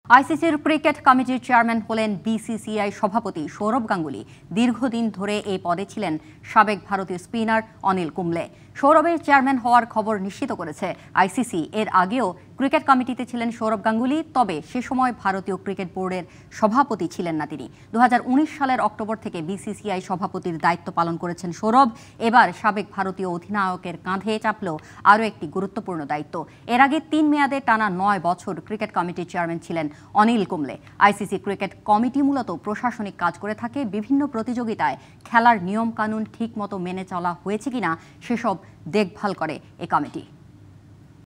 আইসিসির ক্রিকেট কমিটির চেয়ারম্যান হলেন বিসিসিআই সভাপতি সৌরভ গাঙ্গুলী। দীর্ঘদিন ধরে এই পদে ছিলেন সাবেক ভারতীয় স্পিনার অনিল কুম্বলে। সৌরভের চেয়ারম্যান হওয়ার খবর নিশ্চিত করেছে আইসিসি। এর আগেও ক্রিকেট কমিটিতে ছিলেন সৌরভ গাঙ্গুলী, তবে সে সময় ভারতীয় ক্রিকেট বোর্ডের সভাপতি ছিলেন না তিনি। 2019 সালের অক্টোবর থেকে বিসিসিআই সভাপতির দায়িত্ব পালন করেছেন সৌরভ। এবার সাবেক ভারতীয় অধিনায়কের কাঁধে চাপল আরও একটি গুরুত্বপূর্ণ দায়িত্ব। এর আগে 3 মেয়াদে টানা 9 বছর ক্রিকেট কমিটির চেয়ারম্যান ছিলেন Anil Kumble. ICC cricket committee মূলত প্রশাসনিক কাজ করে থাকে। বিভিন্ন প্রতিযোগিতায় খেলার নিয়ম কানুন ঠিকমতো মেনে চলা হয়েছে কিনা সেসব দেখভাল করে এ কমিটি।